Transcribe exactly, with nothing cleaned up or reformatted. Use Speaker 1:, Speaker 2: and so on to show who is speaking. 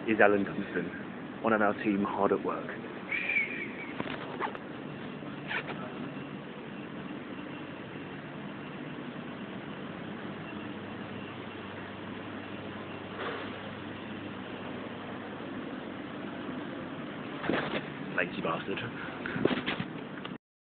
Speaker 1: is Alan Dunstan, one of our team hard at work. Lazy bastard.